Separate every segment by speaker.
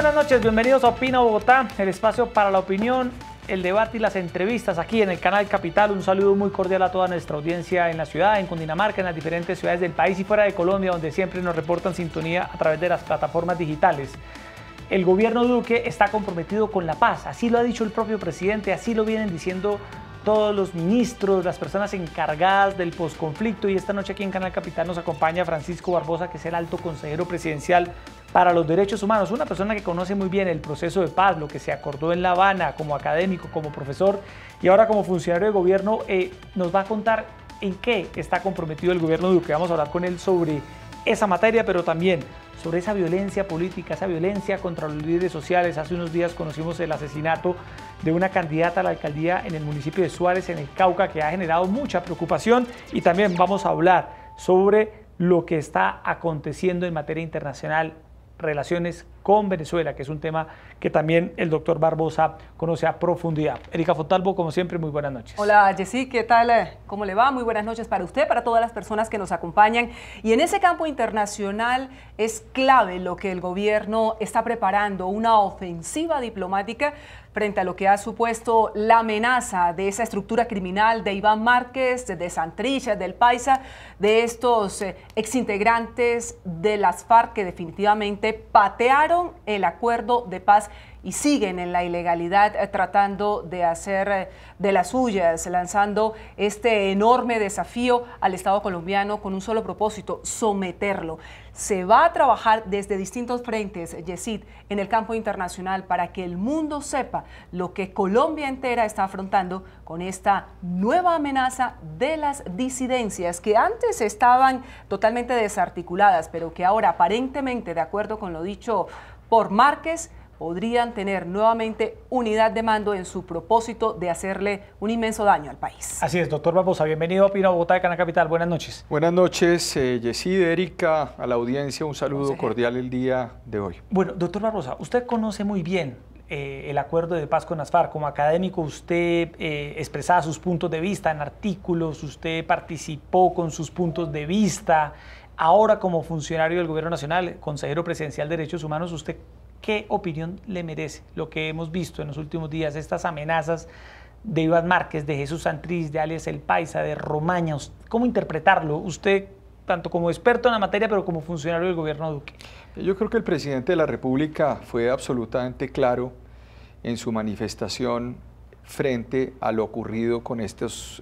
Speaker 1: buenas noches, bienvenidos a Opina Bogotá, el espacio para la opinión, el debate y las entrevistas aquí en el canal Capital. Un saludo muy cordial a toda nuestra audiencia en la ciudad, en Cundinamarca, en las diferentes ciudades del país y fuera de Colombia, donde siempre nos reportan sintonía a través de las plataformas digitales. El gobierno Duque está comprometido con la paz, así lo ha dicho el propio presidente, así lo vienen diciendo todos los ministros, las personas encargadas del posconflicto, y esta noche aquí en Canal Capital nos acompaña Francisco Barbosa, que es el alto consejero presidencial para los derechos humanos, una persona que conoce muy bien el proceso de paz, lo que se acordó en La Habana como académico, como profesor y ahora como funcionario de gobierno. Nos va a contar en qué está comprometido el gobierno Duque. Vamos a hablar con él sobre esa materia, pero también sobre esa violencia política, esa violencia contra los líderes sociales. Hace unos días conocimos el asesinato de una candidata a la alcaldía en el municipio de Suárez, en el Cauca, que ha generado mucha preocupación, y también vamos a hablar sobre lo que está aconteciendo en materia internacional, relaciones con Venezuela, que es un tema que también el doctor Barbosa conoce a profundidad. Erika Fontalvo, como siempre, muy buenas noches.
Speaker 2: Hola, Jessy, ¿qué tal? ¿Cómo le va? Muy buenas noches para usted, para todas las personas que nos acompañan. Y en ese campo internacional es clave lo que el gobierno está preparando, una ofensiva diplomática frente a lo que ha supuesto la amenaza de esa estructura criminal de Iván Márquez, de Santrich, del Paisa, de estos exintegrantes de las FARC que definitivamente patearon el acuerdo de paz y siguen en la ilegalidad, tratando de hacer de las suyas, lanzando este enorme desafío al Estado colombiano con un solo propósito: someterlo. Se va a trabajar desde distintos frentes, Yesid, en el campo internacional, para que el mundo sepa lo que Colombia entera está afrontando con esta nueva amenaza de las disidencias, que antes estaban totalmente desarticuladas, pero que ahora aparentemente, de acuerdo con lo dicho por Márquez, podrían tener nuevamente unidad de mando en su propósito de hacerle un inmenso daño al país.
Speaker 1: Así es, doctor Barbosa, bienvenido a Opina Bogotá de Canal Capital. Buenas noches.
Speaker 3: Buenas noches, Yesid, Erika, a la audiencia, un saludo cordial el día de hoy.
Speaker 1: Bueno, doctor Barbosa, usted conoce muy bien el acuerdo de paz con las FARC. Como académico, usted expresaba sus puntos de vista en artículos, usted participó con sus puntos de vista. Ahora, como funcionario del Gobierno Nacional, consejero presidencial de Derechos Humanos, ¿usted qué opinión le merece lo que hemos visto en los últimos días, estas amenazas de Iván Márquez, de Jesús Santrich, de alias El Paisa, de Romaña? ¿Cómo interpretarlo usted, tanto como experto en la materia, pero como funcionario del gobierno Duque?
Speaker 3: Yo creo que el presidente de la República fue absolutamente claro en su manifestación frente a lo ocurrido con estos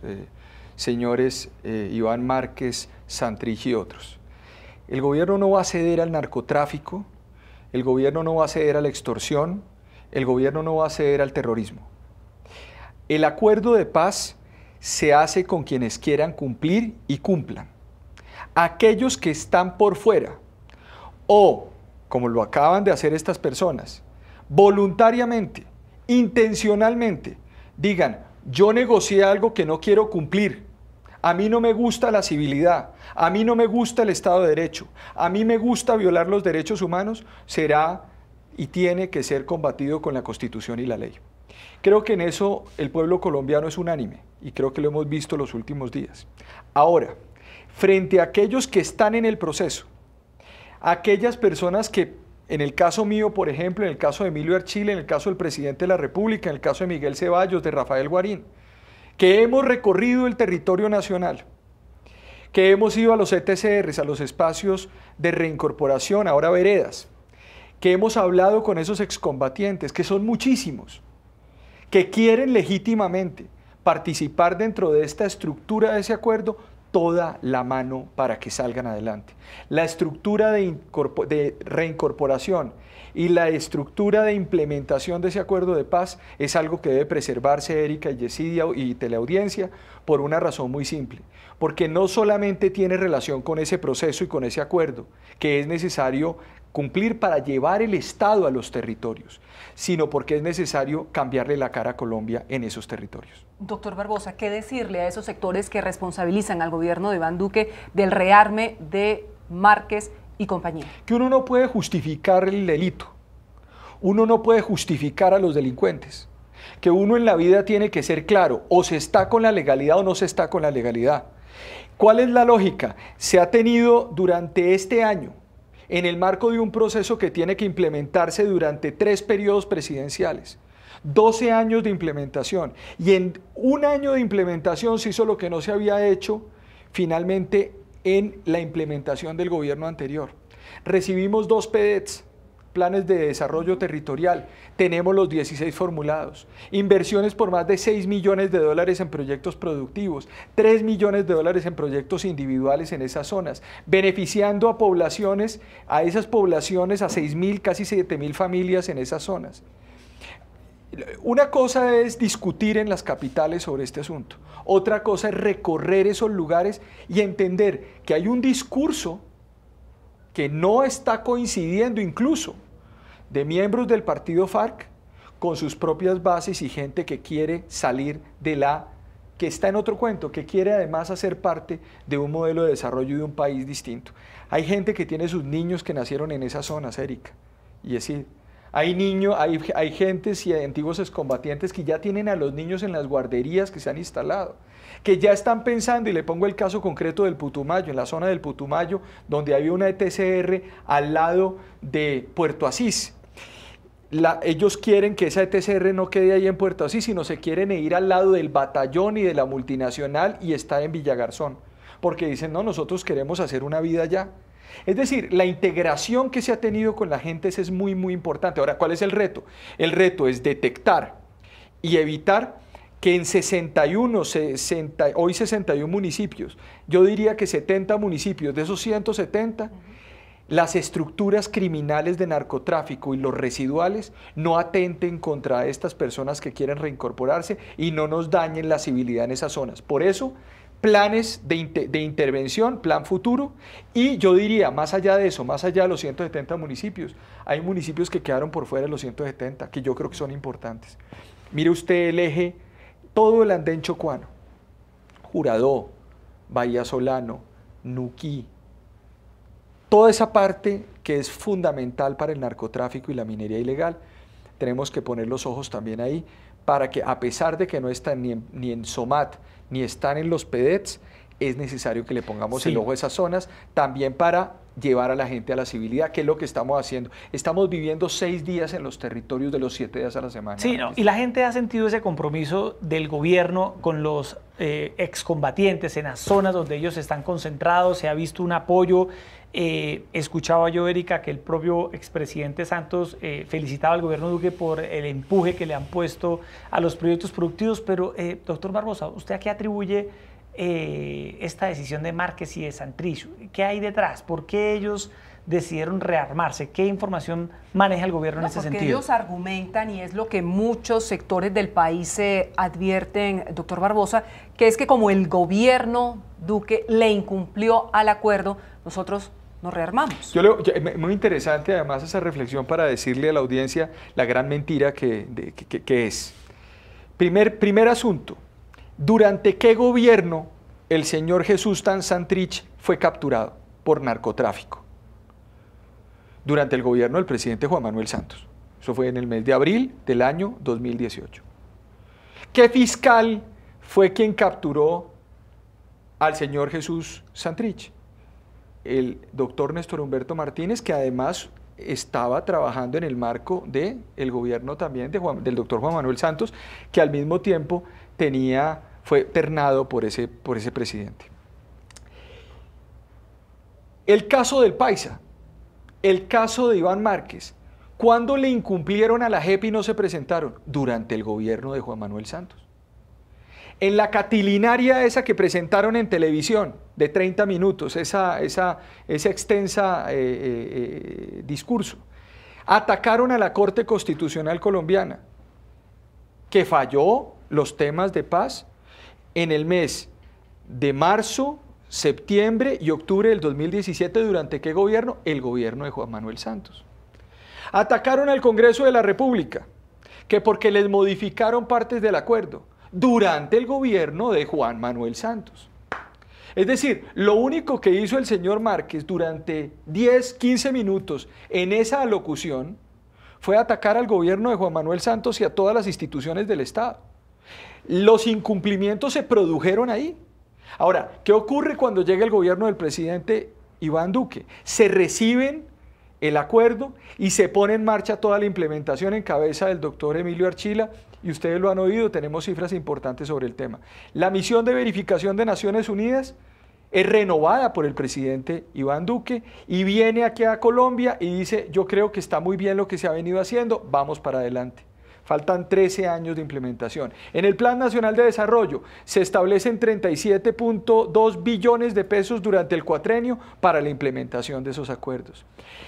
Speaker 3: señores Iván Márquez, Santrich y otros. El gobierno no va a ceder al narcotráfico, el gobierno no va a ceder a la extorsión, el gobierno no va a ceder al terrorismo. El acuerdo de paz se hace con quienes quieran cumplir y cumplan. Aquellos que están por fuera o, como lo acaban de hacer estas personas, voluntariamente, intencionalmente, digan: yo negocié algo que no quiero cumplir, a mí no me gusta la civilidad, a mí no me gusta el Estado de Derecho, a mí me gusta violar los derechos humanos, será y tiene que ser combatido con la Constitución y la ley. Creo que en eso el pueblo colombiano es unánime y creo que lo hemos visto los últimos días. Ahora, frente a aquellos que están en el proceso, aquellas personas que, en el caso mío, por ejemplo, en el caso de Emilio Archila, en el caso del presidente de la República, en el caso de Miguel Ceballos, de Rafael Guarín, que hemos recorrido el territorio nacional, que hemos ido a los ETCRs, a los espacios de reincorporación, ahora veredas, que hemos hablado con esos excombatientes, que son muchísimos, que quieren legítimamente participar dentro de esta estructura de ese acuerdo, toda la mano para que salgan adelante. La estructura de reincorporación y la estructura de implementación de ese acuerdo de paz es algo que debe preservarse, Erika y Yesidia y teleaudiencia, por una razón muy simple, porque no solamente tiene relación con ese proceso y con ese acuerdo que es necesario cumplir para llevar el Estado a los territorios, sino porque es necesario cambiarle la cara a Colombia en esos territorios.
Speaker 2: Doctor Barbosa, ¿qué decirle a esos sectores que responsabilizan al gobierno de Iván Duque del rearme de Márquez y compañía?
Speaker 3: Que uno no puede justificar el delito, uno no puede justificar a los delincuentes, que uno en la vida tiene que ser claro, o se está con la legalidad o no se está con la legalidad. ¿Cuál es la lógica? Se ha tenido durante este año en el marco de un proceso que tiene que implementarse durante 3 periodos presidenciales. 12 años de implementación, y en un año de implementación se hizo lo que no se había hecho finalmente en la implementación del gobierno anterior. Recibimos 2 PDETs, planes de desarrollo territorial, tenemos los 16 formulados, inversiones por más de 6 millones de dólares en proyectos productivos, 3 millones de dólares en proyectos individuales en esas zonas, beneficiando a poblaciones, a esas poblaciones, a 6.000, casi 7.000 familias en esas zonas. Una cosa es discutir en las capitales sobre este asunto, otra cosa es recorrer esos lugares y entender que hay un discurso que no está coincidiendo incluso de miembros del partido FARC con sus propias bases y gente que quiere salir que está en otro cuento, que quiere además hacer parte de un modelo de desarrollo de un país distinto. Hay gente que tiene sus niños que nacieron en esas zonas, Erika, y decir, hay gentes y antiguos excombatientes que ya tienen a los niños en las guarderías que se han instalado, que ya están pensando, y le pongo el caso concreto del Putumayo, en la zona del Putumayo, donde había una ETCR al lado de Puerto Asís. Ellos quieren que esa ETCR no quede ahí en Puerto Asís, sino se quieren ir al lado del batallón y de la multinacional y estar en Villagarzón, porque dicen, no, nosotros queremos hacer una vida allá. Es decir, la integración que se ha tenido con la gente es muy, muy importante. Ahora, ¿cuál es el reto? El reto es detectar y evitar que en hoy 61 municipios, yo diría que 70 municipios, de esos 170, las estructuras criminales de narcotráfico y los residuales no atenten contra estas personas que quieren reincorporarse y no nos dañen la civilidad en esas zonas. Por eso, planes de intervención, plan futuro, y yo diría, más allá de eso, más allá de los 170 municipios, hay municipios que quedaron por fuera de los 170, que yo creo que son importantes. Mire usted el eje, todo el andén chocuano, Juradó, Bahía Solano, Nuquí, toda esa parte que es fundamental para el narcotráfico y la minería ilegal, tenemos que poner los ojos también ahí, para que a pesar de que no están ni en SOMAT, ni están en los PDETs, es necesario que le pongamos el ojo a esas zonas, también para llevar a la gente a la civilidad, que es lo que estamos haciendo. Estamos viviendo 6 días en los territorios de los 7 días a la semana.
Speaker 1: Sí, no, y la gente ha sentido ese compromiso del gobierno con los excombatientes en las zonas donde ellos están concentrados, se ha visto un apoyo. Escuchaba yo, Erika, que el propio expresidente Santos felicitaba al gobierno Duque por el empuje que le han puesto a los proyectos productivos, pero doctor Barbosa, ¿usted a qué atribuye esta decisión de Márquez y de Santrich? ¿Qué hay detrás? ¿Por qué ellos decidieron rearmarse? ¿Qué información maneja el gobierno en ese sentido?
Speaker 2: Porque ellos argumentan, y es lo que muchos sectores del país advierten, doctor Barbosa, que es que como el gobierno Duque le incumplió al acuerdo, nosotros nos rearmamos.
Speaker 3: Muy interesante además esa reflexión para decirle a la audiencia la gran mentira que es. Primer asunto, ¿durante qué gobierno el señor Jesús Santrich fue capturado por narcotráfico? Durante el gobierno del presidente Juan Manuel Santos. Eso fue en el mes de abril del año 2018. ¿Qué fiscal fue quien capturó al señor Jesús Santrich? El doctor Néstor Humberto Martínez, que además estaba trabajando en el marco del gobierno también del doctor Juan Manuel Santos, que al mismo tiempo fue ternado por ese presidente. El caso del Paisa, el caso de Iván Márquez, ¿cuándo le incumplieron a la JEP y no se presentaron? Durante el gobierno de Juan Manuel Santos. En la catilinaria esa que presentaron en televisión, de 30 minutos, esa extensa discurso, atacaron a la Corte Constitucional colombiana, que falló los temas de paz en el mes de marzo, septiembre y octubre del 2017. ¿Durante qué gobierno? El gobierno de Juan Manuel Santos. Atacaron al Congreso de la República, que porque les modificaron partes del acuerdo, durante el gobierno de Juan Manuel Santos. Es decir, lo único que hizo el señor Márquez durante 10, 15 minutos en esa alocución fue atacar al gobierno de Juan Manuel Santos y a todas las instituciones del Estado. Los incumplimientos se produjeron ahí. Ahora, ¿qué ocurre cuando llega el gobierno del presidente Iván Duque? Se reciben el acuerdo y se pone en marcha toda la implementación en cabeza del doctor Emilio Archila, y ustedes lo han oído, tenemos cifras importantes sobre el tema. La misión de verificación de Naciones Unidas es renovada por el presidente Iván Duque y viene aquí a Colombia y dice, yo creo que está muy bien lo que se ha venido haciendo, vamos para adelante. Faltan 13 años de implementación. En el Plan Nacional de Desarrollo se establecen 37.2 billones de pesos durante el cuatrenio para la implementación de esos acuerdos.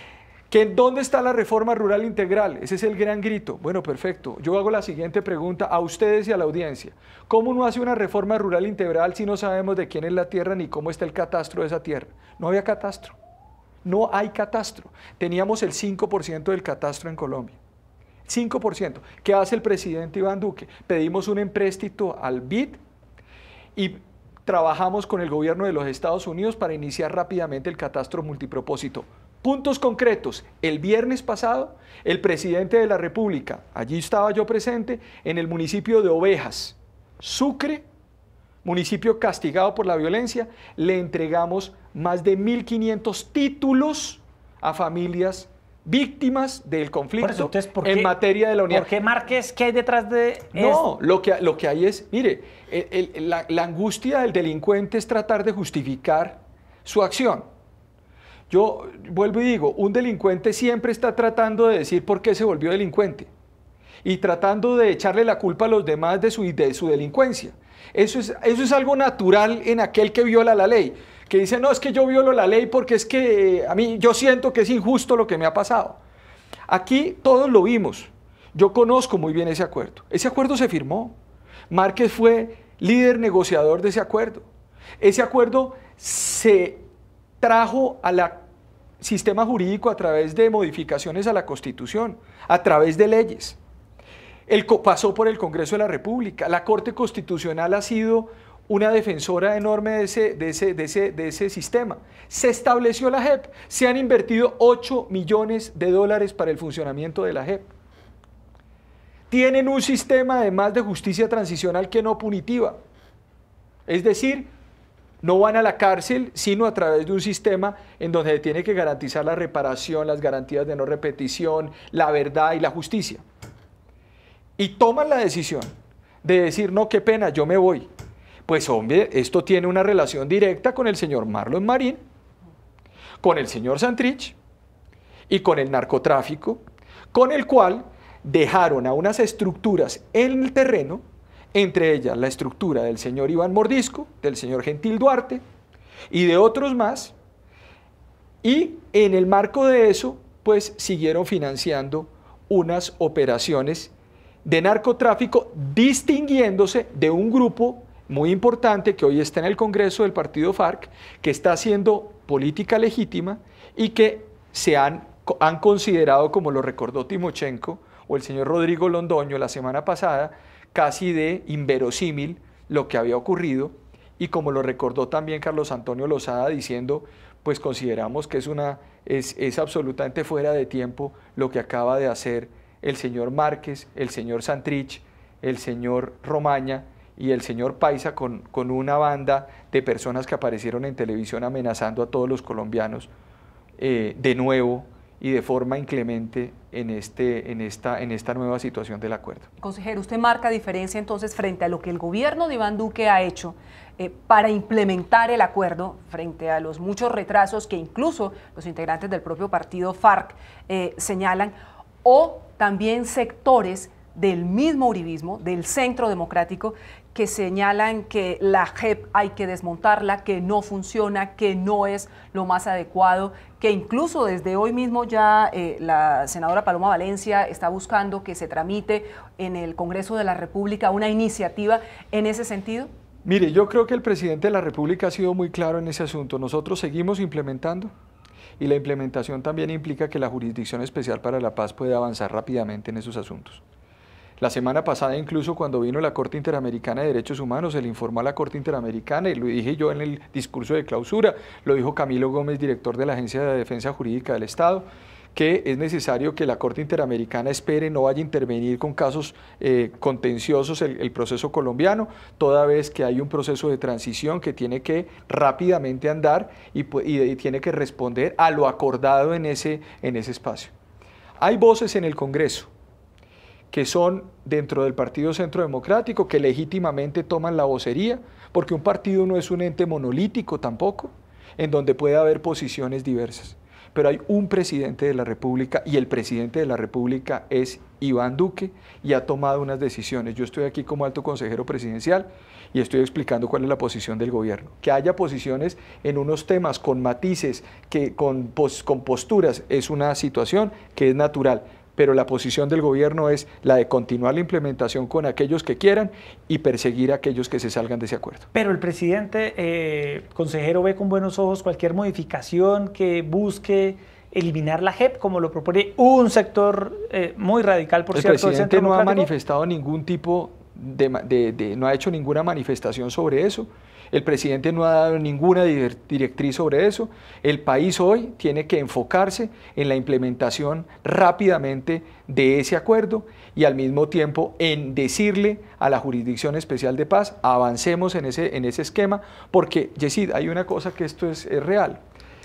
Speaker 3: ¿Dónde está la reforma rural integral? Ese es el gran grito. Bueno, perfecto. Yo hago la siguiente pregunta a ustedes y a la audiencia. ¿Cómo uno hace una reforma rural integral si no sabemos de quién es la tierra ni cómo está el catastro de esa tierra? No había catastro. No hay catastro. Teníamos el 5% del catastro en Colombia. 5%. ¿Qué hace el presidente Iván Duque? Pedimos un empréstito al BID y trabajamos con el gobierno de los Estados Unidos para iniciar rápidamente el catastro multipropósito. Puntos concretos. El viernes pasado, el presidente de la República, allí estaba yo presente, en el municipio de Ovejas, Sucre, municipio castigado por la violencia, le entregamos más de 1.500 títulos a familias víctimas del conflicto en materia de la unidad.
Speaker 1: ¿Por qué Márquez? ¿Qué hay detrás de
Speaker 3: No, lo que hay es, mire, la angustia del delincuente es tratar de justificar su acción. Yo vuelvo y digo, un delincuente siempre está tratando de decir por qué se volvió delincuente y tratando de echarle la culpa a los demás de su delincuencia. Eso es algo natural en aquel que viola la ley, que dice, no, es que yo violo la ley porque es que a mí yo siento que es injusto lo que me ha pasado. Aquí todos lo vimos. Yo conozco muy bien ese acuerdo. Ese acuerdo se firmó. Márquez fue líder negociador de ese acuerdo. Ese acuerdo se trajo al sistema jurídico a través de modificaciones a la Constitución, a través de leyes. Pasó por el Congreso de la República. La Corte Constitucional ha sido una defensora enorme de ese sistema. Se estableció la JEP, se han invertido $8 millones para el funcionamiento de la JEP. Tienen un sistema además de justicia transicional que no punitiva. Es decir, no van a la cárcel, sino a través de un sistema en donde se tiene que garantizar la reparación, las garantías de no repetición, la verdad y la justicia. Y toman la decisión de decir, no, qué pena, yo me voy. Pues hombre, esto tiene una relación directa con el señor Marlon Marín, con el señor Santrich y con el narcotráfico, con el cual dejaron a unas estructuras en el terreno, entre ellas la estructura del señor Iván Mordisco, del señor Gentil Duarte y de otros más, y en el marco de eso, pues siguieron financiando unas operaciones de narcotráfico, distinguiéndose de un grupo muy importante que hoy está en el Congreso del partido FARC, que está haciendo política legítima y que se han considerado, como lo recordó Timochenko o el señor Rodrigo Londoño la semana pasada, casi de inverosímil lo que había ocurrido, y como lo recordó también Carlos Antonio Lozada diciendo, pues consideramos que es absolutamente fuera de tiempo lo que acaba de hacer el señor Márquez, el señor Santrich, el señor Romaña y el señor Paisa con una banda de personas que aparecieron en televisión amenazando a todos los colombianos de nuevo y de forma inclemente en esta nueva situación del acuerdo.
Speaker 2: Consejero, usted marca diferencia entonces frente a lo que el gobierno de Iván Duque ha hecho para implementar el acuerdo, frente a los muchos retrasos que incluso los integrantes del propio partido FARC señalan, o también sectores del mismo uribismo, del Centro Democrático, que señalan que la JEP hay que desmontarla, que no funciona, que no es lo más adecuado, que incluso desde hoy mismo ya la senadora Paloma Valencia está buscando que se tramite en el Congreso de la República una iniciativa en ese sentido?
Speaker 3: Mire, yo creo que el presidente de la República ha sido muy claro en ese asunto. Nosotros seguimos implementando y la implementación también implica que la Jurisdicción Especial para la Paz puede avanzar rápidamente en esos asuntos. La semana pasada, incluso cuando vino la Corte Interamericana de Derechos Humanos, se le informó a la Corte Interamericana, y lo dije yo en el discurso de clausura, lo dijo Camilo Gómez, director de la Agencia de Defensa Jurídica del Estado, que es necesario que la Corte Interamericana espere, no vaya a intervenir con casos contenciosos el proceso colombiano, toda vez que hay un proceso de transición que tiene que rápidamente andar y tiene que responder a lo acordado en ese espacio. Hay voces en el Congreso que son dentro del Partido Centro Democrático, que legítimamente toman la vocería, porque un partido no es un ente monolítico tampoco, en donde puede haber posiciones diversas. Pero hay un presidente de la República y el presidente de la República es Iván Duque y ha tomado unas decisiones. Yo estoy aquí como alto consejero presidencial y estoy explicando cuál es la posición del gobierno. Que haya posiciones en unos temas con matices, con posturas, es una situación que es natural. Pero la posición del gobierno es la de continuar la implementación con aquellos que quieran y perseguir a aquellos que se salgan de ese acuerdo.
Speaker 1: Pero el presidente, consejero, ve con buenos ojos cualquier modificación que busque eliminar la JEP, como lo propone un sector muy radical, por cierto, del Centro
Speaker 3: Democrático. El presidente no ha manifestado ningún tipo no ha hecho ninguna manifestación sobre eso. El presidente no ha dado ninguna directriz sobre eso. El país hoy tiene que enfocarse en la implementación rápidamente de ese acuerdo y al mismo tiempo en decirle a la Jurisdicción Especial de Paz, avancemos en ese esquema, porque, Yesid, hay una cosa que esto es real.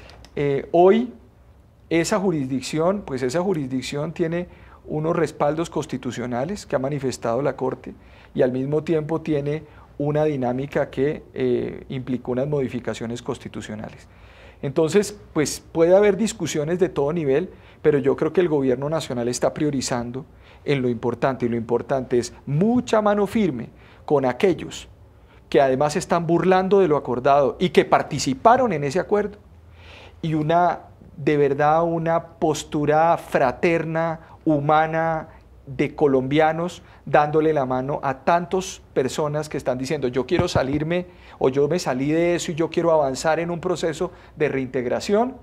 Speaker 3: Hoy esa jurisdicción tiene unos respaldos constitucionales que ha manifestado la Corte y al mismo tiempo tiene una dinámica que implicó unas modificaciones constitucionales. Entonces, pues puede haber discusiones de todo nivel, pero yo creo que el gobierno nacional está priorizando en lo importante, y lo importante es mucha mano firme con aquellos que además están burlando de lo acordado y que participaron en ese acuerdo, y de verdad una postura fraterna, humana, de colombianos dándole la mano a tantas personas que están diciendo yo quiero salirme o yo me salí de eso y yo quiero avanzar en un proceso de reintegración,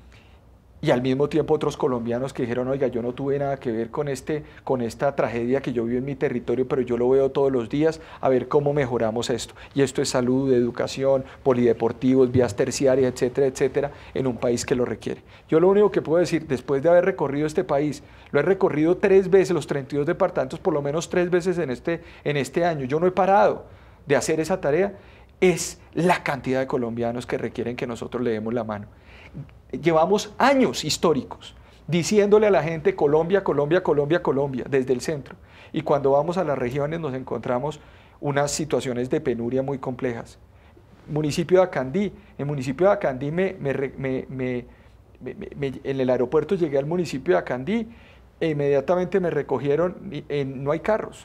Speaker 3: y al mismo tiempo otros colombianos que dijeron oiga, yo no tuve nada que ver con esta tragedia que yo vivo en mi territorio, pero yo lo veo todos los días, a ver cómo mejoramos esto, y esto es salud, educación, polideportivos, vías terciarias, etcétera, etcétera, en un país que lo requiere. Yo lo único que puedo decir, después de haber recorrido este país, lo he recorrido 3 veces, los 32 departamentos, por lo menos 3 veces en este año, yo no he parado de hacer esa tarea, es la cantidad de colombianos que requieren que nosotros le demos la mano. Llevamos años históricos diciéndole a la gente Colombia, Colombia, Colombia, Colombia, desde el centro. Y cuando vamos a las regiones nos encontramos unas situaciones de penuria muy complejas. Municipio de Acandí, en municipio de Acandí, en el aeropuerto llegué al municipio de Acandí e inmediatamente me recogieron, no hay carros.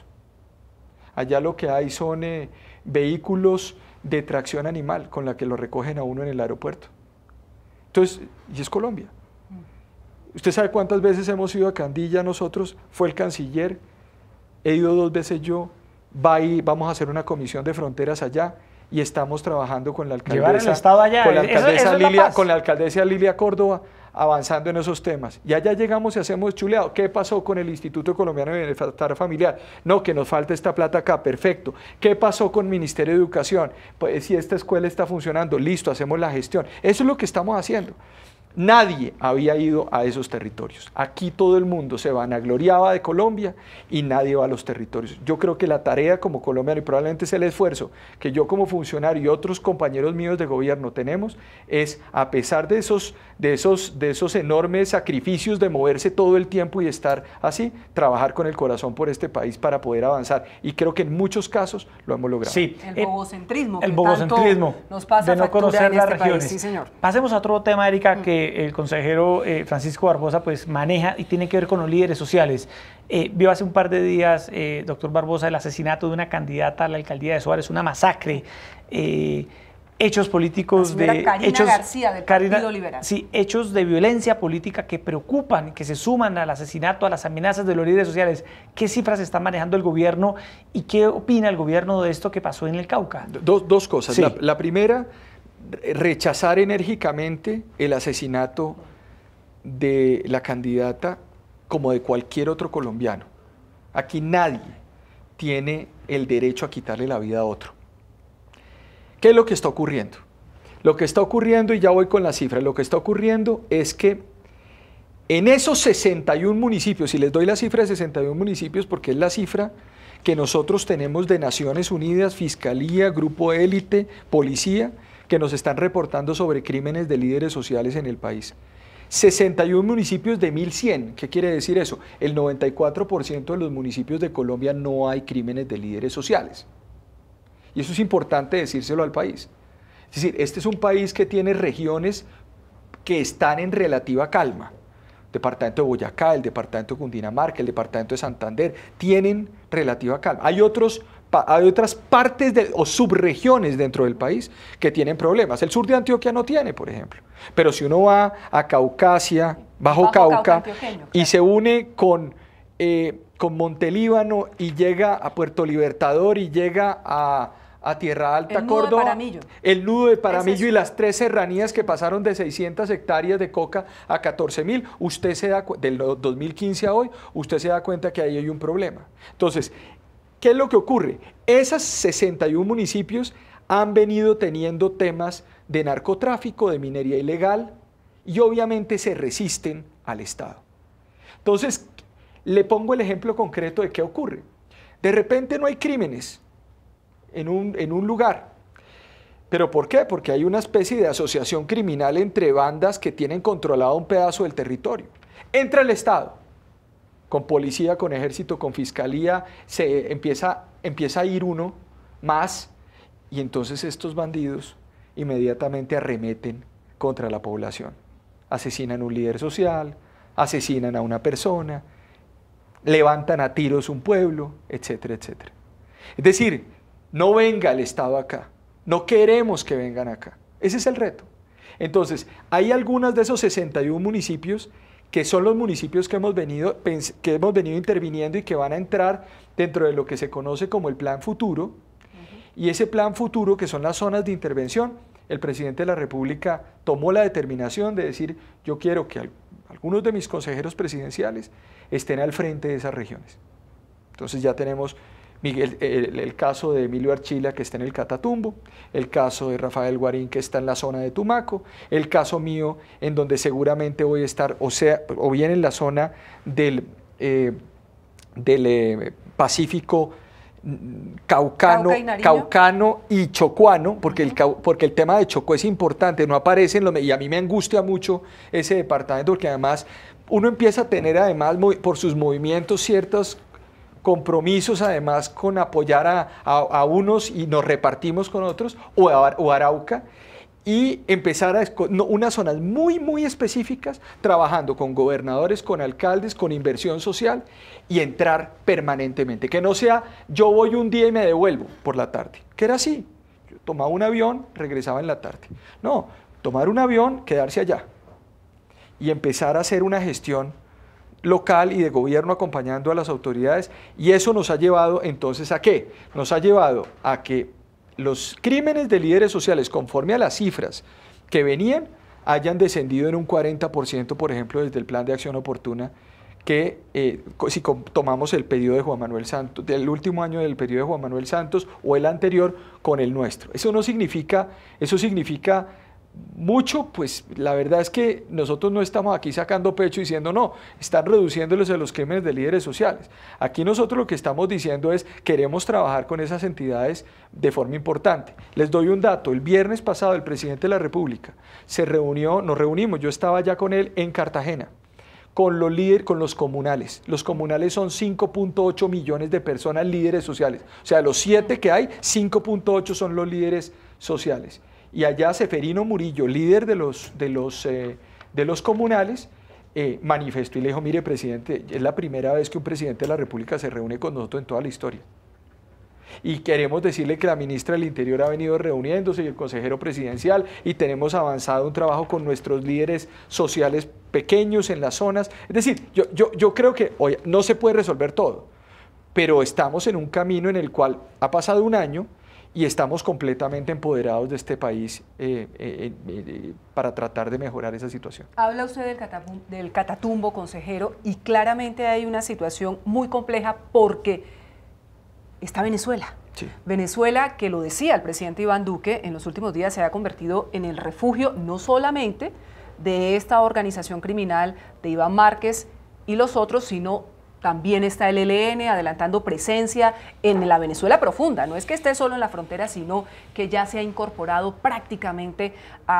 Speaker 3: Allá lo que hay son vehículos de tracción animal con la que lo recogen a uno en el aeropuerto. Entonces, y es Colombia. ¿Usted sabe cuántas veces hemos ido a Candilla nosotros? Fue el canciller, he ido 2 veces yo, vamos a hacer una comisión de fronteras allá y estamos trabajando con la alcaldesa,
Speaker 1: llevar el Estado allá.
Speaker 3: Con la alcaldesa Lilia Córdoba, avanzando en esos temas. Y allá llegamos y hacemos chuleado. ¿Qué pasó con el Instituto Colombiano de Bienestar Familiar? No, que nos falta esta plata acá, perfecto. ¿Qué pasó con el Ministerio de Educación? Pues si esta escuela está funcionando, listo, hacemos la gestión. Eso es lo que estamos haciendo. Nadie había ido a esos territorios. Aquí todo el mundo se vanagloriaba de Colombia y nadie va a los territorios. Yo creo que la tarea como colombiano, y probablemente es el esfuerzo que yo como funcionario y otros compañeros míos de gobierno tenemos, es a pesar de esos enormes sacrificios de moverse todo el tiempo y estar así, trabajar con el corazón por este país para poder avanzar. Y creo que en muchos casos lo hemos logrado.
Speaker 1: Sí.
Speaker 2: El bobocentrismo.
Speaker 1: El bobocentrismo
Speaker 2: nos pasa
Speaker 1: de no conocer las regiones.
Speaker 2: Sí, señor.
Speaker 1: Pasemos a otro tema, Erika, que el consejero Francisco Barbosa pues maneja y tiene que ver con los líderes sociales. Vio hace un par de días, doctor Barbosa, el asesinato de una candidata a la alcaldía de Suárez, una masacre, hechos políticos de...
Speaker 2: Karina García, del Partido Liberal.
Speaker 1: Sí, hechos de violencia política que preocupan, que se suman al asesinato, a las amenazas de los líderes sociales. ¿Qué cifras está manejando el gobierno y qué opina el gobierno de esto que pasó en el Cauca?
Speaker 3: Dos cosas.
Speaker 1: Sí.
Speaker 3: La primera, rechazar enérgicamente el asesinato de la candidata como de cualquier otro colombiano. Aquí nadie tiene el derecho a quitarle la vida a otro. ¿Qué es lo que está ocurriendo? Lo que está ocurriendo, y ya voy con las cifras, lo que está ocurriendo es que En esos 61 municipios, y les doy la cifra de 61 municipios porque es la cifra que nosotros tenemos de Naciones Unidas, Fiscalía, Grupo Élite, Policía, que nos están reportando sobre crímenes de líderes sociales en el país. 61 municipios de 1.100, ¿qué quiere decir eso? El 94% de los municipios de Colombia no hay crímenes de líderes sociales. Y eso es importante decírselo al país. Es decir, este es un país que tiene regiones que están en relativa calma. El departamento de Boyacá, el departamento de Cundinamarca, el departamento de Santander, tienen relativa calma. Hay otras partes o subregiones dentro del país que tienen problemas. El sur de Antioquia no tiene, por ejemplo. Pero si uno va a Caucasia, Bajo Cauca, y se une con Montelíbano y llega a Puerto Libertador y llega a Tierra Alta, Córdoba, el nudo de Paramillo y las 3 serranías que pasaron de 600 hectáreas de coca a 14.000, usted se da del 2015 a hoy, usted se da cuenta que ahí hay un problema. Entonces, ¿qué es lo que ocurre? Esos 61 municipios han venido teniendo temas de narcotráfico, de minería ilegal, y obviamente se resisten al Estado. Entonces, le pongo el ejemplo concreto de qué ocurre. De repente no hay crímenes en un lugar. ¿Pero por qué? Porque hay una especie de asociación criminal entre bandas que tienen controlado un pedazo del territorio. Entra el Estado, con policía, con ejército, con fiscalía, se empieza a ir uno más, y entonces estos bandidos inmediatamente arremeten contra la población. Asesinan a un líder social, asesinan a una persona, levantan a tiros un pueblo, etcétera, etcétera. Es decir, no venga el Estado acá, no queremos que vengan acá. Ese es el reto. Entonces, hay algunos de esos 61 municipios que son los municipios que hemos venido interviniendo y que van a entrar dentro de lo que se conoce como el Plan Futuro. Y ese Plan Futuro, que son las zonas de intervención, el presidente de la República tomó la determinación de decir, yo quiero que algunos de mis consejeros presidenciales estén al frente de esas regiones. Entonces ya tenemos el caso de Emilio Archila, que está en el Catatumbo, el caso de Rafael Guarín, que está en la zona de Tumaco, el caso mío, en donde seguramente voy a estar, o bien en la zona del Pacífico caucano y chocuano, porque el tema de Chocó es importante, no aparece y a mí me angustia mucho ese departamento, porque además uno empieza a tener por sus movimientos ciertos compromisos además con apoyar a unos y nos repartimos con otros, o Arauca, y empezar unas zonas muy, muy específicas, trabajando con gobernadores, con alcaldes, con inversión social, y entrar permanentemente. Que no sea, yo voy un día y me devuelvo por la tarde, que era así. Yo tomaba un avión, regresaba en la tarde. No, tomar un avión, quedarse allá, y empezar a hacer una gestión local y de gobierno acompañando a las autoridades, y eso nos ha llevado entonces ¿a qué? Nos ha llevado a que los crímenes de líderes sociales, conforme a las cifras que venían, hayan descendido en un 40%, por ejemplo, desde el Plan de Acción Oportuna, que si tomamos el periodo de Juan Manuel Santos, del último año del periodo de Juan Manuel Santos o el anterior con el nuestro. Eso significa mucho, pues la verdad es que nosotros no estamos aquí sacando pecho diciendo no, están reduciéndoles a los crímenes de líderes sociales. Aquí nosotros lo que estamos diciendo es queremos trabajar con esas entidades de forma importante. Les doy un dato, el viernes pasado el presidente de la República nos reunimos, yo estaba ya con él en Cartagena, con los comunales. Los comunales son 5.8 millones de personas líderes sociales, o sea, los 7 que hay, 5.8 son los líderes sociales. Y allá Seferino Murillo, líder de los comunales, manifestó y le dijo, mire presidente, es la primera vez que un presidente de la República se reúne con nosotros en toda la historia. Y queremos decirle que la ministra del Interior ha venido reuniéndose y el consejero presidencial, y tenemos avanzado un trabajo con nuestros líderes sociales pequeños en las zonas. Es decir, yo creo que hoy no se puede resolver todo, pero estamos en un camino en el cual ha pasado un año y estamos completamente empoderados de este país para tratar de mejorar esa situación.
Speaker 2: Habla usted del Catatumbo, consejero, y claramente hay una situación muy compleja porque está Venezuela.
Speaker 3: Sí.
Speaker 2: Venezuela, que lo decía el presidente Iván Duque, en los últimos días se ha convertido en el refugio no solamente de esta organización criminal de Iván Márquez y los otros, sino también está el ELN adelantando presencia en la Venezuela profunda. No es que esté solo en la frontera, sino que ya se ha incorporado prácticamente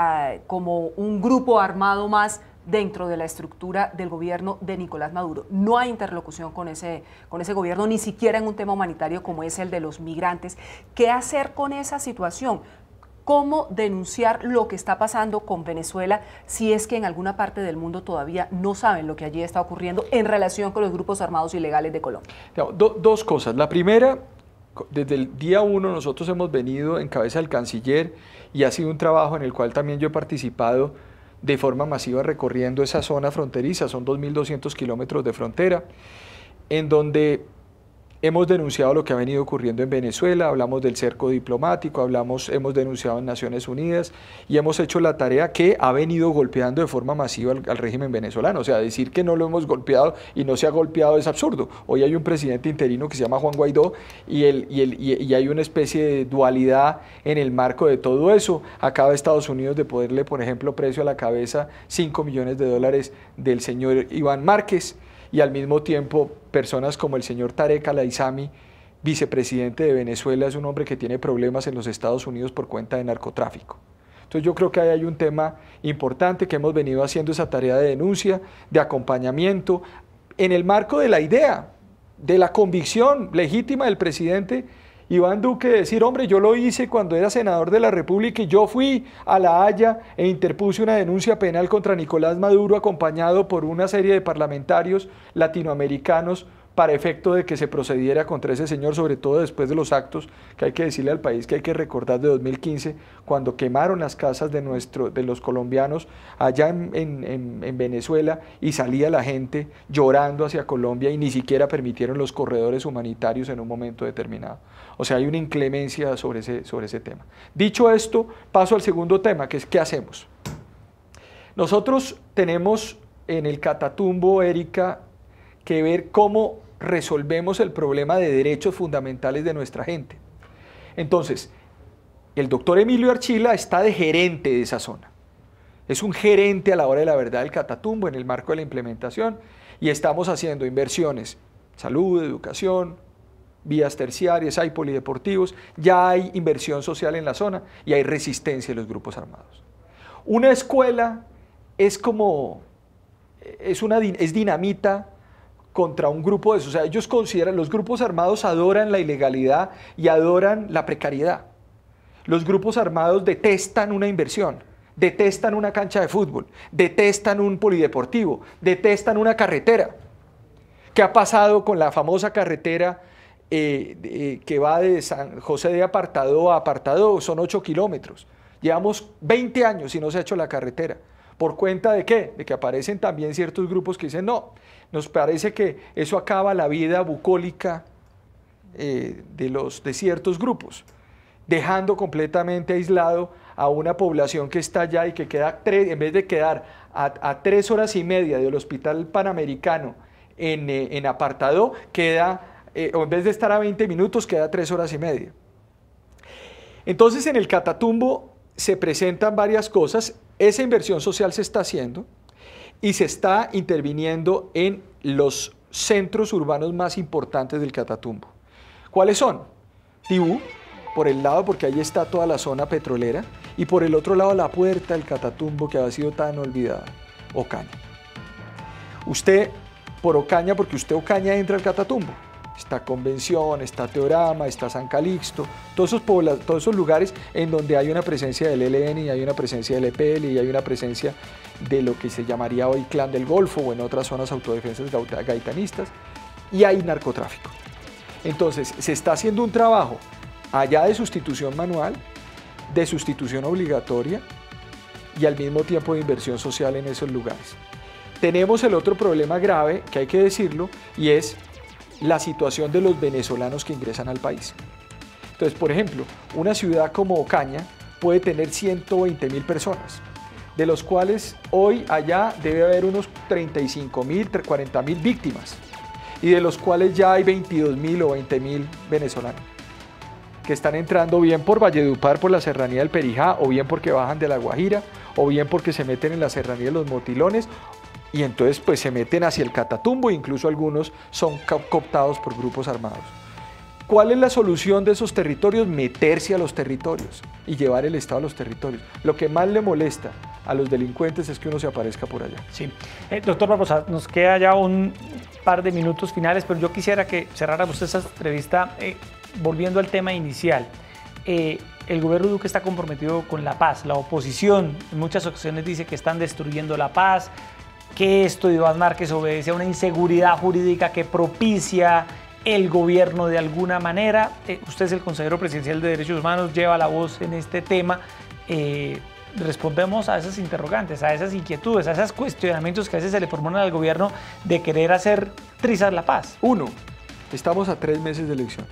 Speaker 2: como un grupo armado más dentro de la estructura del gobierno de Nicolás Maduro. No hay interlocución con ese gobierno, ni siquiera en un tema humanitario como es el de los migrantes. ¿Qué hacer con esa situación? ¿Cómo denunciar lo que está pasando con Venezuela si es que en alguna parte del mundo todavía no saben lo que allí está ocurriendo en relación con los grupos armados ilegales de Colombia?
Speaker 3: Dos cosas. La primera, desde el día 1 nosotros hemos venido en cabeza del canciller y ha sido un trabajo en el cual también yo he participado de forma masiva recorriendo esa zona fronteriza, son 2.200 kilómetros de frontera, en donde hemos denunciado lo que ha venido ocurriendo en Venezuela, hablamos del cerco diplomático, hemos denunciado en Naciones Unidas y hemos hecho la tarea que ha venido golpeando de forma masiva al régimen venezolano. O sea, decir que no lo hemos golpeado y no se ha golpeado es absurdo. Hoy hay un presidente interino que se llama Juan Guaidó y hay una especie de dualidad en el marco de todo eso. Acaba Estados Unidos de ponerle, por ejemplo, precio a la cabeza $5 millones del señor Iván Márquez. Y al mismo tiempo personas como el señor Tarek Al-Aissami, vicepresidente de Venezuela, es un hombre que tiene problemas en los Estados Unidos por cuenta de narcotráfico. Entonces yo creo que ahí hay un tema importante que hemos venido haciendo esa tarea de denuncia, de acompañamiento, en el marco de la idea, de la convicción legítima del presidente Iván Duque de decir, hombre, yo lo hice cuando era senador de la República y yo fui a La Haya e interpuse una denuncia penal contra Nicolás Maduro acompañado por una serie de parlamentarios latinoamericanos para efecto de que se procediera contra ese señor, sobre todo después de los actos que hay que decirle al país que hay que recordar de 2015, cuando quemaron las casas de los colombianos allá en Venezuela y salía la gente llorando hacia Colombia y ni siquiera permitieron los corredores humanitarios en un momento determinado. O sea, hay una inclemencia sobre ese tema. Dicho esto, paso al segundo tema, que es ¿qué hacemos? Nosotros tenemos en el Catatumbo, Erika, que ver cómo resolvemos el problema de derechos fundamentales de nuestra gente. Entonces, el doctor Emilio Archila está de gerente de esa zona. Es un gerente a la hora de la verdad del Catatumbo en el marco de la implementación y estamos haciendo inversiones, salud, educación, vías terciarias, hay polideportivos, ya hay inversión social en la zona y hay resistencia de los grupos armados. Una escuela es dinamita contra un grupo de esos. O sea, ellos consideran, los grupos armados adoran la ilegalidad y adoran la precariedad. Los grupos armados detestan una inversión, detestan una cancha de fútbol, detestan un polideportivo, detestan una carretera. ¿Qué ha pasado con la famosa carretera que va de San José de Apartadó a Apartadó? Son 8 kilómetros. Llevamos 20 años y no se ha hecho la carretera. ¿Por cuenta de qué? De que aparecen también ciertos grupos que dicen, no, nos parece que eso acaba la vida bucólica de ciertos grupos, dejando completamente aislado a una población que está allá y que queda, en vez de quedar a 3 horas y media del Hospital Panamericano en Apartadó, o en vez de estar a 20 minutos, queda a 3 horas y media. Entonces en el Catatumbo se presentan varias cosas. Esa inversión social se está haciendo y se está interviniendo en los centros urbanos más importantes del Catatumbo. ¿Cuáles son? Tibú, por el lado, porque ahí está toda la zona petrolera, y por el otro lado la puerta del Catatumbo que ha sido tan olvidada, Ocaña. Usted, por Ocaña, porque usted Ocaña entra al Catatumbo. Está Convención, está Teorama, está San Calixto, todos esos lugares en donde hay una presencia del ELN y hay una presencia del EPL y hay una presencia de lo que se llamaría hoy Clan del Golfo o en otras zonas autodefensas gaitanistas, y hay narcotráfico. Entonces se está haciendo un trabajo allá de sustitución manual, de sustitución obligatoria y al mismo tiempo de inversión social en esos lugares. Tenemos el otro problema grave, que hay que decirlo, y es la situación de los venezolanos que ingresan al país. Entonces, por ejemplo, una ciudad como Ocaña puede tener 120.000 personas, de los cuales hoy allá debe haber unos 35.000, 40.000 víctimas, y de los cuales ya hay 22.000 o 20.000 venezolanos. que están entrando bien por Valledupar, por la serranía del Perijá, o bien porque bajan de La Guajira, o bien porque se meten en la serranía de los Motilones, y entonces pues se meten hacia el Catatumbo, incluso algunos son cooptados por grupos armados. ¿Cuál es la solución de esos territorios? Meterse a los territorios y llevar el Estado a los territorios. Lo que más le molesta a los delincuentes es que uno se aparezca por allá.
Speaker 1: Sí. Doctor Barbosa, nos queda ya un par de minutos finales, pero yo quisiera que cerráramos esta entrevista volviendo al tema inicial. El gobierno Duque está comprometido con la paz. La oposición en muchas ocasiones dice que están destruyendo la paz, que esto de Iván Márquez obedece a una inseguridad jurídica que propicia el gobierno de alguna manera. Usted es el consejero presidencial de Derechos Humanos, lleva la voz en este tema. Respondemos a esas interrogantes, a esas inquietudes, a esos cuestionamientos que a veces se le formulan al gobierno de querer hacer trizas la paz.
Speaker 3: Uno, estamos a 3 meses de elecciones.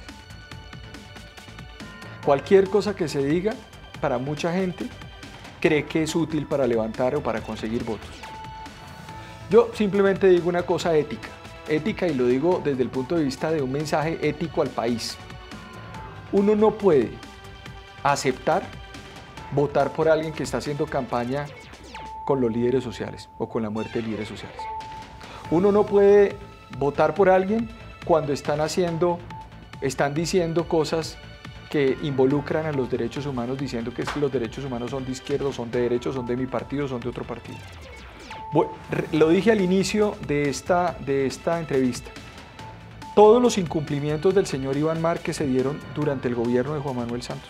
Speaker 3: Cualquier cosa que se diga, para mucha gente, cree que es útil para levantar o para conseguir votos. Yo simplemente digo una cosa ética. Ética, y lo digo desde el punto de vista de un mensaje ético al país. Uno no puede aceptar votar por alguien que está haciendo campaña con los líderes sociales o con la muerte de líderes sociales. Uno no puede votar por alguien cuando están diciendo cosas que involucran a los derechos humanos, diciendo que los derechos humanos son de izquierda, son de derecha, son de mi partido, son de otro partido. Lo dije al inicio de esta entrevista. Todos los incumplimientos del señor Iván Márquez se dieron durante el gobierno de Juan Manuel Santos.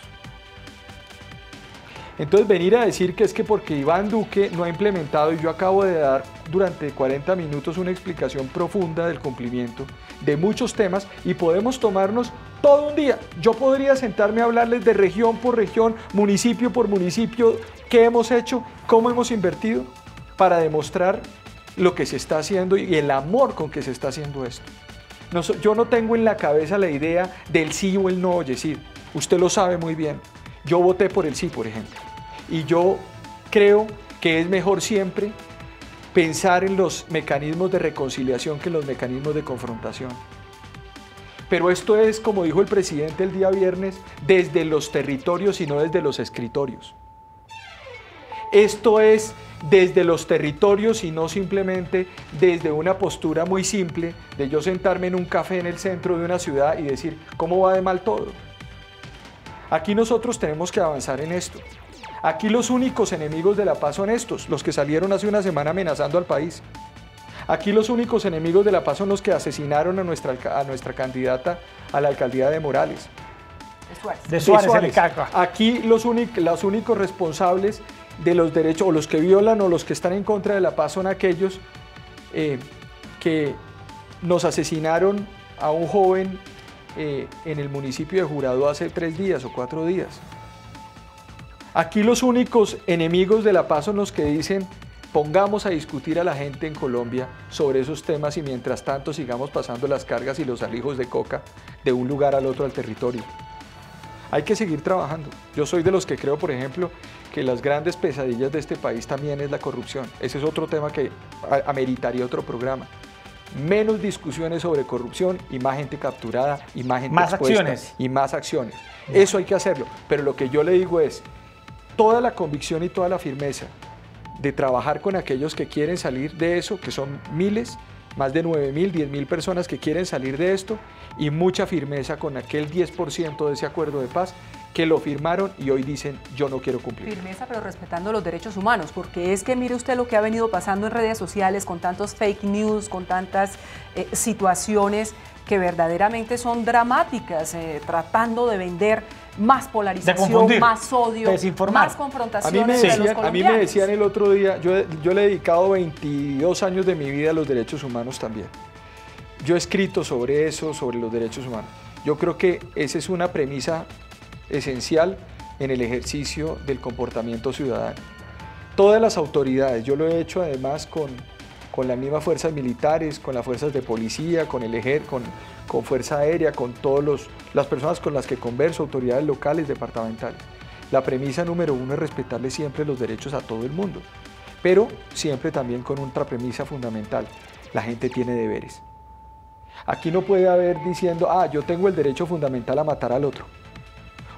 Speaker 3: Entonces venir a decir que es que porque Iván Duque no ha implementado, y yo acabo de dar durante 40 minutos una explicación profunda del cumplimiento de muchos temas, y podemos tomarnos todo un día. Yo podría sentarme a hablarles de región por región, municipio por municipio, qué hemos hecho, cómo hemos invertido, para demostrar lo que se está haciendo y el amor con que se está haciendo esto. Yo no tengo en la cabeza la idea del sí o el no, Yesid. Usted lo sabe muy bien. Yo voté por el sí, por ejemplo. Y yo creo que es mejor siempre pensar en los mecanismos de reconciliación que en los mecanismos de confrontación. Pero esto es, como dijo el presidente el día viernes, desde los territorios y no desde los escritorios. Esto es desde los territorios y no simplemente desde una postura muy simple de yo sentarme en un café en el centro de una ciudad y decir cómo va de mal todo. Aquí nosotros tenemos que avanzar en esto. Aquí los únicos enemigos de la paz son estos, los que salieron hace una semana amenazando al país. Aquí los únicos enemigos de la paz son los que asesinaron a nuestra candidata a la alcaldía de Morales.
Speaker 1: De Suárez.
Speaker 3: Aquí los únicos responsables de los derechos, o los que violan o los que están en contra de la paz, son aquellos que nos asesinaron a un joven en el municipio de Jurado hace 3 días o 4 días. Aquí los únicos enemigos de la paz son los que dicen pongamos a discutir a la gente en Colombia sobre esos temas y mientras tanto sigamos pasando las cargas y los alijos de coca de un lugar al otro del territorio. Hay que seguir trabajando. Yo soy de los que creo, por ejemplo, que las grandes pesadillas de este país también es la corrupción. Ese es otro tema que ameritaría otro programa. Menos discusiones sobre corrupción y más gente capturada y más gente expuesta, acciones. Y más acciones. Eso hay que hacerlo. Pero lo que yo le digo es, toda la convicción y toda la firmeza de trabajar con aquellos que quieren salir de eso, que son miles, más de 9.000, 10.000 personas que quieren salir de esto, y mucha firmeza con aquel 10% de ese acuerdo de paz que lo firmaron y hoy dicen yo no quiero cumplir.
Speaker 2: Firmeza, pero respetando los derechos humanos, porque es que mire usted lo que ha venido pasando en redes sociales con tantos fake news, con tantas situaciones que verdaderamente son dramáticas, tratando de vender más polarización, más odio, más confrontaciones entre los colombianos.
Speaker 3: A mí me decían el otro día, yo le he dedicado 22 años de mi vida a los derechos humanos también. Yo he escrito sobre eso, sobre los derechos humanos. Yo creo que esa es una premisa esencial en el ejercicio del comportamiento ciudadano. Todas las autoridades, yo lo he hecho además con las mismas fuerzas militares, con las fuerzas de policía, con el ejército, con Fuerza Aérea, con todas las personas con las que converso, autoridades locales, departamentales. La premisa número 1 es respetarle siempre los derechos a todo el mundo, pero siempre también con otra premisa fundamental: la gente tiene deberes. Aquí no puede haber diciendo, yo tengo el derecho fundamental a matar al otro.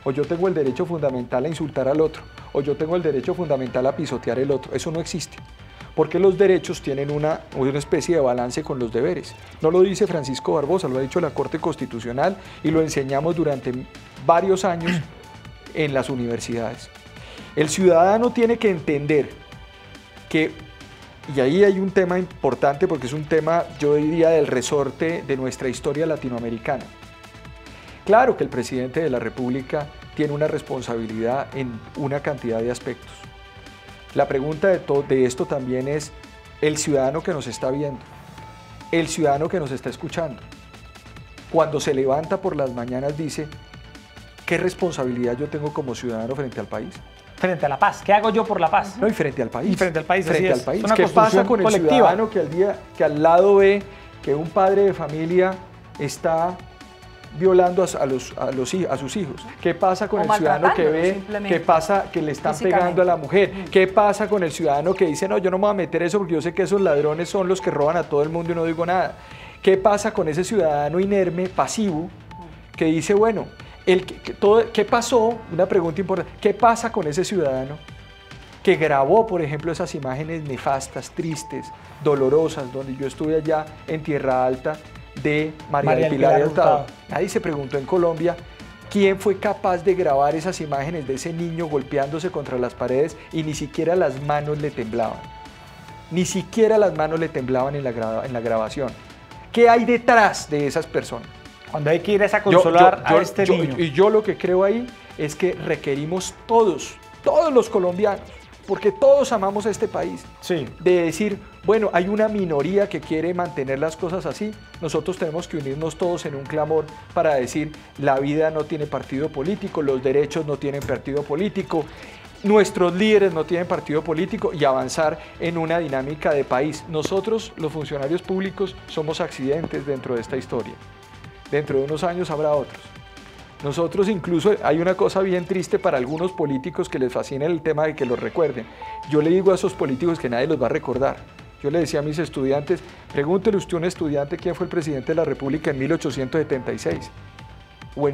Speaker 3: o yo tengo el derecho fundamental a insultar al otro, o yo tengo el derecho fundamental a pisotear el otro. Eso no existe. Porque los derechos tienen una especie de balance con los deberes. No lo dice Francisco Barbosa, lo ha dicho la Corte Constitucional y lo enseñamos durante varios años en las universidades. El ciudadano tiene que entender que, y ahí hay un tema importante porque es un tema, yo diría, del resorte de nuestra historia latinoamericana. Claro que el presidente de la República tiene una responsabilidad en una cantidad de aspectos. La pregunta de esto también es el ciudadano que nos está viendo, el ciudadano que nos está escuchando. Cuando se levanta por las mañanas dice, ¿qué responsabilidad yo tengo como ciudadano frente al país?
Speaker 1: Frente a la paz. ¿Qué hago yo por la paz?
Speaker 3: No, y frente al país.
Speaker 1: Y frente al país,
Speaker 3: frente
Speaker 1: así
Speaker 3: al país.
Speaker 1: Es una
Speaker 3: ¿Qué pasa con el ciudadano
Speaker 1: colectiva
Speaker 3: que al lado ve que un padre de familia está violando a sus hijos? ¿Qué pasa con el ciudadano que ve qué pasa que le están pegando a la mujer? ¿Qué pasa con el ciudadano que dice, no, yo no me voy a meter eso porque yo sé que esos ladrones son los que roban a todo el mundo y no digo nada? ¿Qué pasa con ese ciudadano inerme, pasivo, que dice, bueno, ¿qué pasó? Una pregunta importante, ¿qué pasa con ese ciudadano que grabó, por ejemplo, esas imágenes nefastas, tristes, dolorosas, donde yo estuve allá en Tierra Alta, de María del Pilar Hurtado? Nadie se preguntó en Colombia quién fue capaz de grabar esas imágenes de ese niño golpeándose contra las paredes y ni siquiera las manos le temblaban. Ni siquiera las manos le temblaban en la grabación. ¿Qué hay detrás de esas personas?
Speaker 1: Cuando hay que ir a consolar a este niño.
Speaker 3: Y yo lo que creo ahí es que requerimos todos los colombianos, porque todos amamos a este país,
Speaker 1: sí,
Speaker 3: de decir, bueno, hay una minoría que quiere mantener las cosas así, nosotros tenemos que unirnos todos en un clamor para decir, la vida no tiene partido político, los derechos no tienen partido político, nuestros líderes no tienen partido político, y avanzar en una dinámica de país. Nosotros, los funcionarios públicos, somos accidentes dentro de esta historia. Dentro de unos años habrá otros. Nosotros incluso, hay una cosa bien triste para algunos políticos que les fascina el tema de que los recuerden. Yo le digo a esos políticos que nadie los va a recordar. Yo le decía a mis estudiantes, pregúntele usted a un estudiante quién fue el presidente de la República en 1876, o en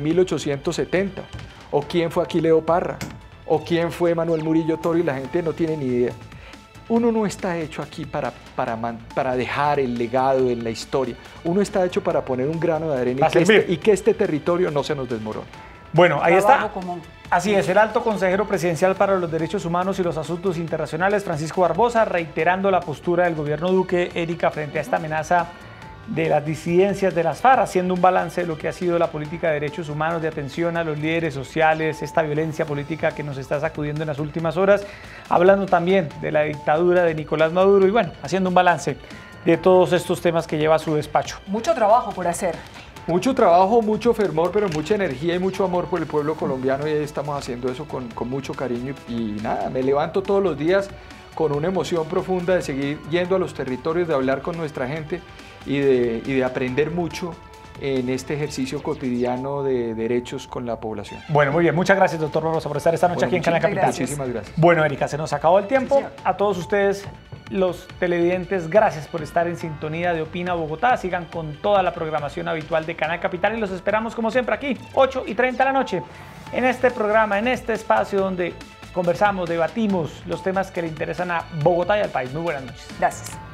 Speaker 3: 1870, o quién fue Aquileo Parra, o quién fue Manuel Murillo Toro, y la gente no tiene ni idea. Uno no está hecho aquí para dejar el legado en la historia. Uno está hecho para poner un grano de arena y que este territorio no se nos desmorone.
Speaker 1: Bueno, ahí está.
Speaker 2: Común.
Speaker 1: Así es, el alto consejero presidencial para los derechos humanos y los asuntos internacionales, Francisco Barbosa, reiterando la postura del gobierno Duque, Erika, frente a esta amenaza de las disidencias de las FARC, haciendo un balance de lo que ha sido la política de derechos humanos, de atención a los líderes sociales, esta violencia política que nos está sacudiendo en las últimas horas, hablando también de la dictadura de Nicolás Maduro y bueno, haciendo un balance de todos estos temas que lleva a su despacho.
Speaker 2: Mucho trabajo por hacer.
Speaker 3: Mucho trabajo, mucho fervor, pero mucha energía y mucho amor por el pueblo colombiano, y estamos haciendo eso con mucho cariño y nada, me levanto todos los días con una emoción profunda de seguir yendo a los territorios, de hablar con nuestra gente y de aprender mucho en este ejercicio cotidiano de derechos con la población.
Speaker 1: Bueno, muy bien. Muchas gracias, doctor Barbosa, por estar esta noche aquí en Canal Capital.
Speaker 3: Muchísimas gracias.
Speaker 1: Bueno, Erika, se nos acabó el tiempo.
Speaker 2: Sí,
Speaker 1: a todos ustedes, los televidentes, gracias por estar en sintonía de Opina Bogotá. Sigan con toda la programación habitual de Canal Capital y los esperamos como siempre aquí, 8:30 de la noche, en este programa, en este espacio donde conversamos, debatimos los temas que le interesan a Bogotá y al país. Muy buenas noches.
Speaker 2: Gracias.